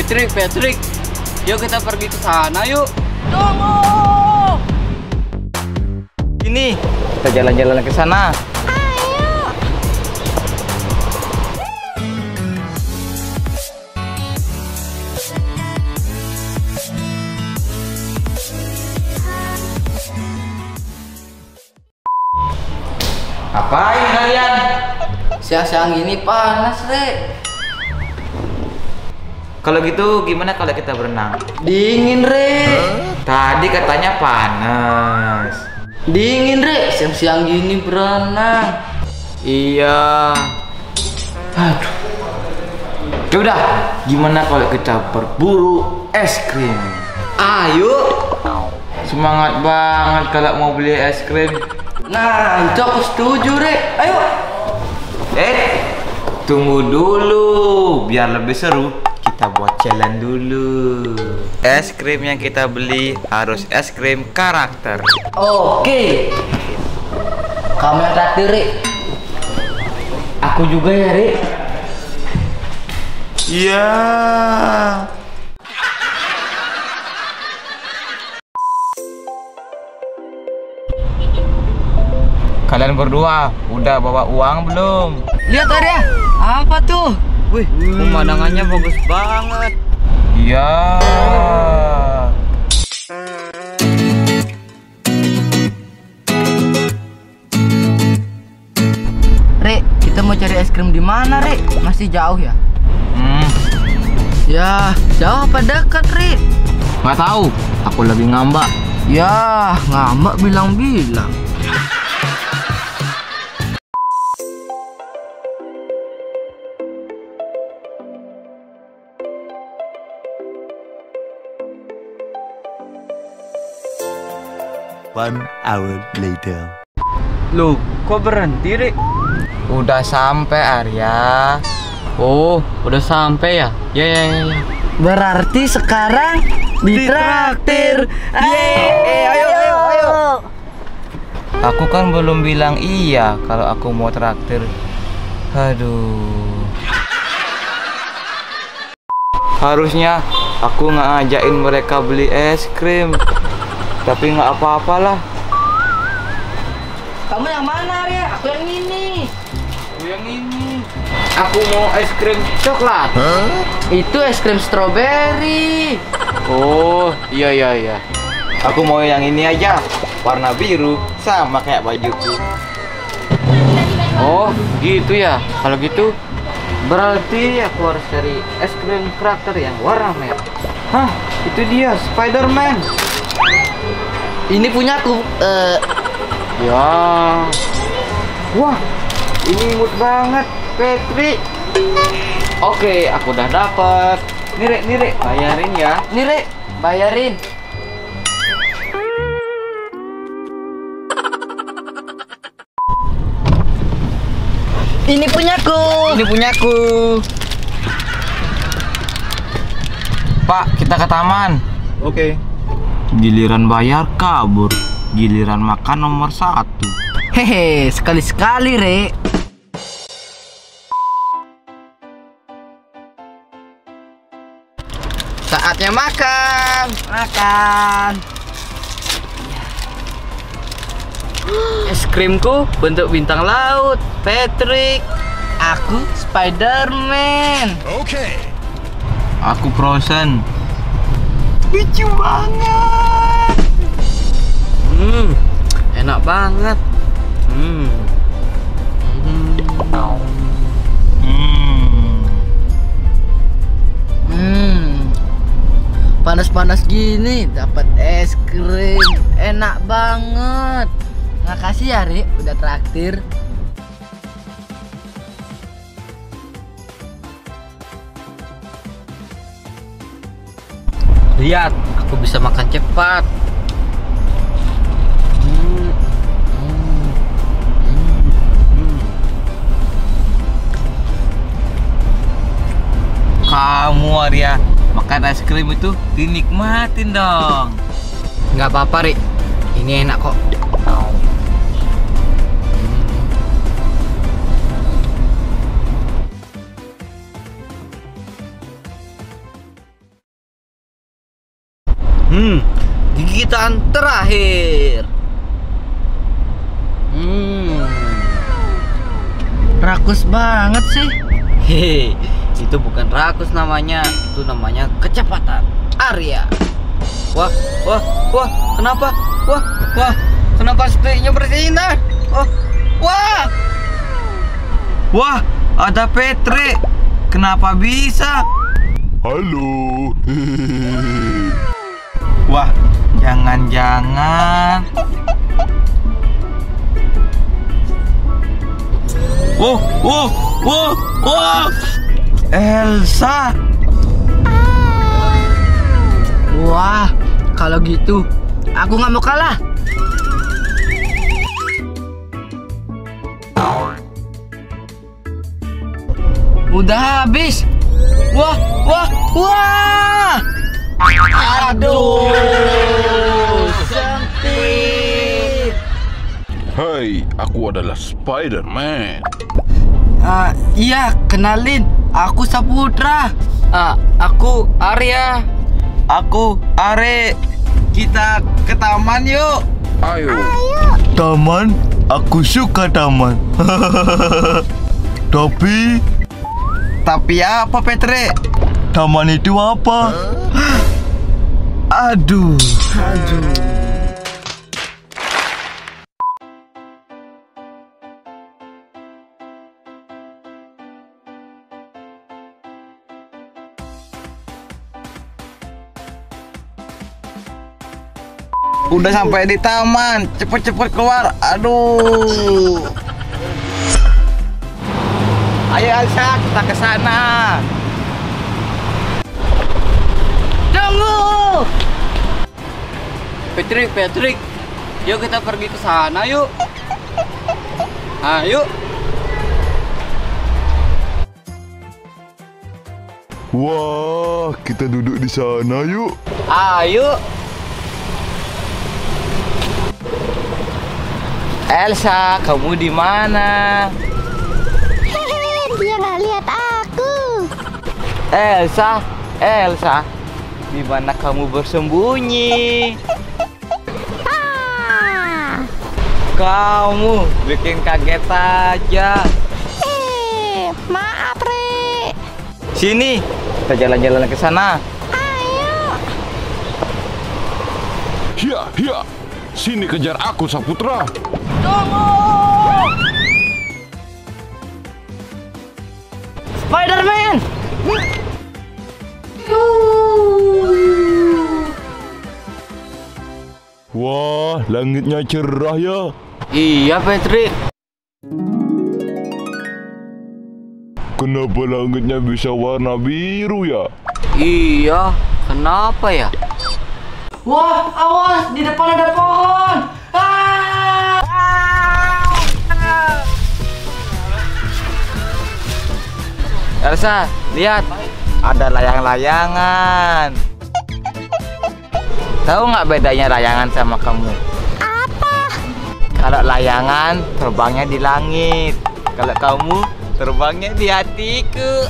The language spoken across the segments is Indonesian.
Patrick, yuk kita pergi ke sana yuk. Tunggu. Ini kita jalan-jalan ke sana. Ngapain kalian? Siang-siang gini panas, Rek. Kalau gitu gimana kalau kita berenang? Dingin, Rek. Tadi katanya panas. Dingin, Rek. Siang-siang gini berenang. Iya. Aduh. Yaudah, gimana kalau kita berburu es krim? Ayo. Semangat banget kalau mau beli es krim. Nah, itu aku setuju, Rek. Ayo. Tunggu dulu, biar lebih seru. Kita buat challenge dulu. Es krim yang kita beli harus es krim karakter. Oke. Kamu yang traktir, Rek. Aku juga ya, Rek. Iya. Kalian berdua udah bawa uang belum? Lihat ada. Apa tuh? Wih, Pemandangannya bagus banget. iya. Rek, kita mau cari es krim di mana, Rek? Masih jauh ya? Ya, jauh apa dekat, Rek? Nggak tahu. Aku lagi ngambak. Ya, ngambak bilang-bilang. One hour later. Loh, kok berhenti, Rik? Udah sampai, Arya. Oh, udah sampai ya? Ya. Berarti sekarang ditraktir. Ayo. Aku kan belum bilang iya kalau aku mau traktir. Aduh. Harusnya aku ngajakin mereka beli es krim. Tapi nggak apa-apalah. Kamu yang mana, Arya? Aku yang ini. Aku yang ini. Aku mau es krim coklat. Itu es krim stroberi. Oh, iya. Aku mau yang ini aja. Warna biru, sama kayak bajuku. Oh, gitu ya. Kalau gitu, berarti aku harus cari es krim karakter yang warna merah. Hah, itu dia Spider-Man. Ini punyaku. Ya. Wah, ini imut banget, Patrick. Oke, aku udah dapet. Nih, Rek, bayarin ya. Nih, Rek, bayarin. Ini punyaku. Ini punyaku. Pak, kita ke taman. Oke. Giliran bayar kabur, giliran makan nomor 1. Hehe, sekali-sekali, Rek. Saatnya makan. Es krimku bentuk bintang laut, Patrick. Aku Spider-Man. Oke. Aku Frozen. Lucu banget. Enak banget. Panas-panas gini dapat es krim. Enak banget. Makasih ya, Rik, udah traktir. Lihat, aku bisa makan cepat. Kamu, Arya, makan es krim itu dinikmatin dong. Nggak apa-apa, Rik. Ini enak kok. Gigitan terakhir. Rakus banget sih. Hehe, itu bukan rakus namanya, itu namanya kecepatan. Arya. Wah, kenapa? Wah, kenapa steaknya bersinar? Wah, ada Patrick. Kenapa bisa? Halo. Wah, jangan-jangan. Wah, Elsa. Wah, kalau gitu aku nggak mau kalah. Udah habis. Wah. Aduh, sempit. Hai, aku adalah Spider-Man. Iya, kenalin. Aku Saputra. Aku Arya. Aku Are. Kita ke taman yuk. Ayo. Taman? Aku suka taman. Tapi apa Patrick? Taman itu apa? Aduh. Udah sampai di taman, cepet-cepet keluar. Aduh. Ayo Elsa, kita ke sana. Tunggu. Patrick. Yuk kita pergi ke sana yuk. Ayo. Wah, kita duduk di sana yuk. Ayo. Elsa, kamu di mana? Dia nggak lihat aku. Elsa, di mana kamu bersembunyi? Kamu bikin kaget aja. Maaf, Re. Sini, kita jalan-jalan ke sana. Ayo. Hia. Sini kejar aku, Saputra. Spider-Man. Wah, langitnya cerah ya. Iya, Patrick. Kenapa langitnya bisa warna biru ya? Iya, kenapa ya? Wah, awas, di depan ada pohon. Elsa, lihat, ada layang-layangan. Tahu nggak bedanya layangan sama kamu? Apa? Kalau layangan terbangnya di langit, kalau kamu terbangnya di hatiku.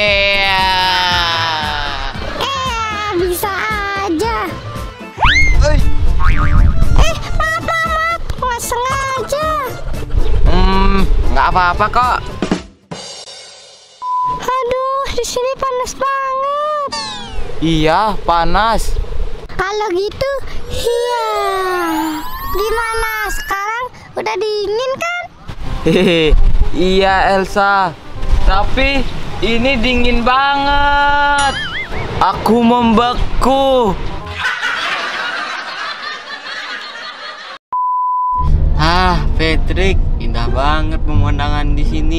Bisa aja. Maaf. Nggak sengaja. Nggak apa-apa kok. Aduh, di sini panas banget. Iya, panas. Kalau gitu, iya. Gimana sekarang? Udah dingin kan? Hehe, iya Elsa. Tapi ini dingin banget. Aku membeku. Patrick, indah banget pemandangan di sini.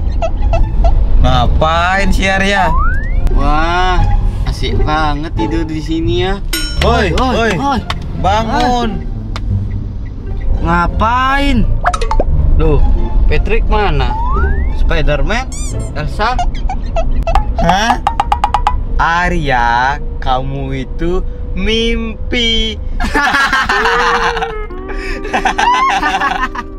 Ngapain sih Arya? Wah, asik banget tidur di sini ya. Woi, bangun. Ngapain? Loh, Patrick mana? Spider-Man? Elsa? Hah? Arya, kamu itu mimpi.